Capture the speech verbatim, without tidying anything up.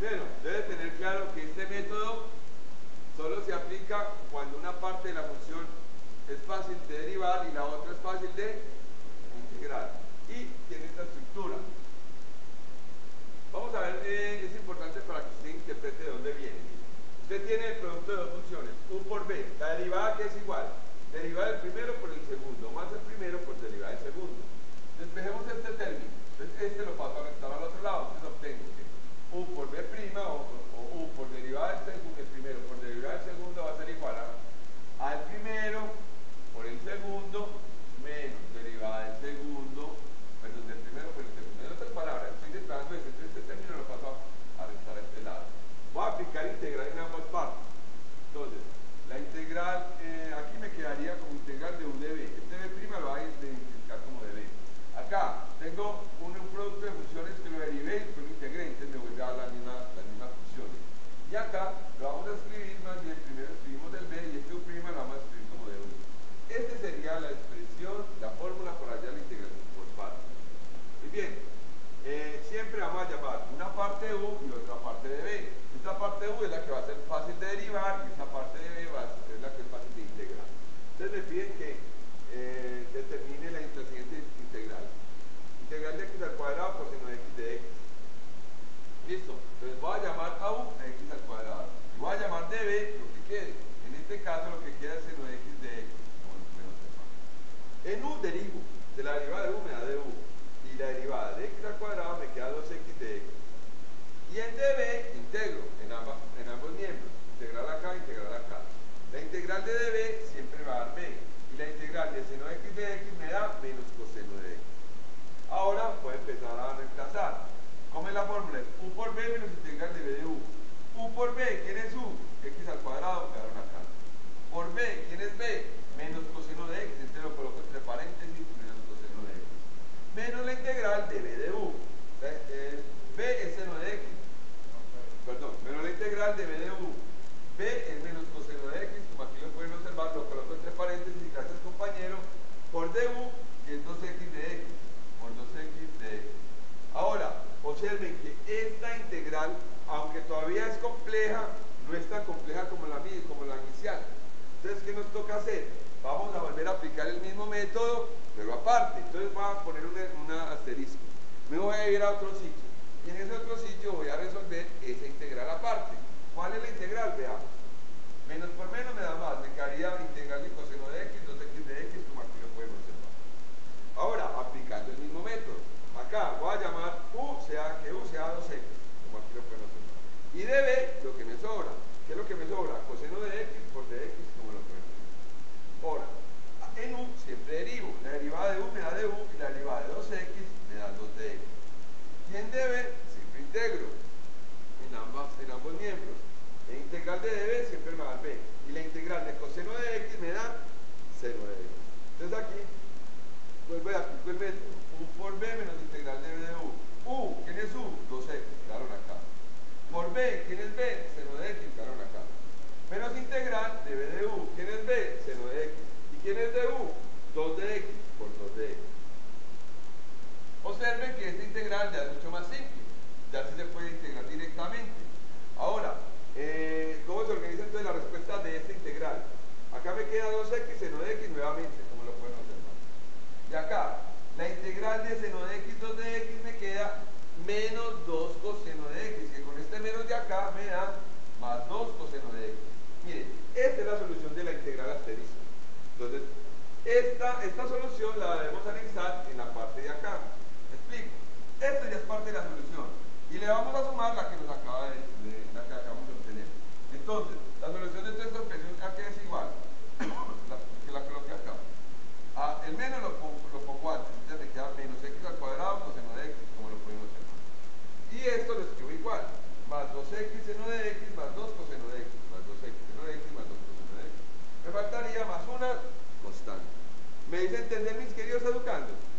Primero, debe tener claro que este método solo se aplica cuando una parte de la función es fácil de derivar y la otra es fácil de integrar. Y tiene esta estructura. Vamos a ver, eh, es importante para que usted interprete de dónde viene. Usted tiene el producto de dos funciones, u por b, la derivada que es igual, derivada del primero por el segundo, más el primero por derivada del segundo. Despejemos este término, entonces este lo paso a restar al otro lado, entonces obtengo que u por b' o, o u por derivada del segundo, el primero por derivada del segundo va a ser igual a al primero por el segundo menos derivada del segundo, perdón, del primero por el segundo. En otras palabras, estoy desplazando eso, entonces este término lo paso a restar a este lado. Voy a aplicar integral en ambas partes. Entonces, la integral, eh, aquí me quedaría como integral de u de b. Este b' lo voy a identificar como de b. Acá tengo un, un producto de funciones que lo derivé y después lo integré, entonces me vuelve a dar la misma, las mismas funciones. Y acá lo vamos a escribir más bien, primero escribimos del b y este u' lo vamos a escribir como de u. Esta sería la expresión, la fórmula para hallar la integración por partes. Muy bien, eh, siempre vamos a llamar una parte de u y otra parte de b. Esta parte de u es la que va a ser fácil de derivar y esta parte de b va a ser, es la que es fácil de integrar. Entonces me piden que eh, determine la, la siguiente integral. Integral de x al cuadrado por seno de x de x. Listo. Entonces voy a llamar a u a x al cuadrado. Y voy a llamar de b lo que quede. En este caso lo que queda es seno de x de x. En u derivo. De la derivada de u me da de u. Y la derivada de x al cuadrado me queda dos x de x. Y en db integro en, ambas, en ambos miembros. Integral acá, integral acá. La integral de db siempre va a dar b. Y la integral de seno de x de x me da menos coseno de x. Ahora puedo empezar a reemplazar. ¿Cómo es la fórmula? U por b menos integral de b de u. U por b, ¿quién es u? X al cuadrado, quedaron acá. Por b, ¿quién es b? Menos coseno de x. Este lo coloco entre paréntesis, menos coseno de x. Menos la integral de b de u. Eh, b es seno de x. Perdón, menos la integral de b de u. B es menos coseno de x, como aquí lo pueden observar, lo coloco entre paréntesis y gracias compañero, por du, que es dos x de x, por dos x de x. Ahora, observen que esta integral, aunque todavía es compleja, no es tan compleja como la, como la inicial. Entonces, ¿qué nos toca hacer? Vamos a volver a aplicar el mismo método, pero aparte. Entonces, voy a poner un asterisco. Me voy a ir a otro sitio. Y en ese otro sitio voy a resolver esa integral aparte. ¿Cuál es la integral? Veamos. Menos por menos me da más. Me quedaría integral de coseno de x, dos x de x, como aquí lo podemos observar. Ahora, aplicando el mismo método. Acá voy a llamar u, sea que u sea dos x, como aquí lo podemos observar. Y de b, lo que me sobra. ¿Qué es lo que me sobra? Coseno de x por dx, como lo podemos observar. Ahora, en u siempre derivo. La derivada de u me da de u y la derivada de dos x me da dos de x. Y en db siempre integro en, ambas, en ambos miembros. La integral de db siempre me da b. Y la integral de coseno de x me da seno de x. Entonces aquí, vuelvo a aplicar el método. U por b menos integral de b de u. U, ¿quién es u? dos x, quedaron acá. Por b, ¿quién es b? Seno de x, quedaron acá. Menos integral de b de u. ¿Quién es b? Seno de x. ¿Y quién es de u? dos de x por dos de x. Observen que esta integral ya es mucho más simple. Ya sí se puede integrar directamente. Ahora, eh, ¿cómo se organiza entonces la respuesta de esta integral? Acá me queda dos x seno de x nuevamente, como lo pueden observar. Y acá, la integral de seno de x, dos de x me queda menos dos coseno de x, que con este menos de acá me da más dos coseno de x. Miren, esta es la solución de la integral asterisco. Entonces, esta, esta solución la debemos analizar en la parte de acá. ¿Me explico? Esto ya es parte de la solución. Y le vamos a sumar la que nos acaba de, de la que acabamos de obtener. Entonces, la solución de esta expresión aquí es igual la, que la coloqué acá. A, el menos lo pongo, lo pongo antes, entonces me queda menos x al cuadrado coseno de x, como lo podemos observar. Y esto lo escribo igual, más dos x seno de x más dos coseno de x, más dos x seno de x más dos coseno de x. Me faltaría más una constante. ¿Me dice entender, mis queridos educandos?